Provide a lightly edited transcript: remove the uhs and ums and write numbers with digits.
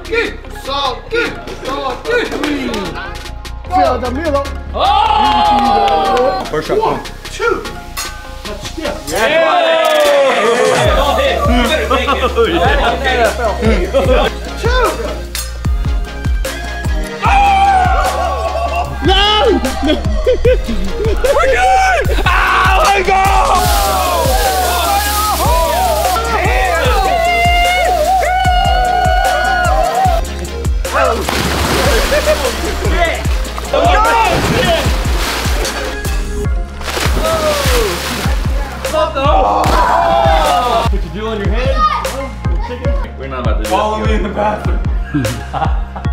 Salty! Salty! Salty! Fill the middle. Oh! First shot. 1, 2. Yeah! No! We're good! Oh my God! What you do on your head? We're not about to do Follow me in the bathroom.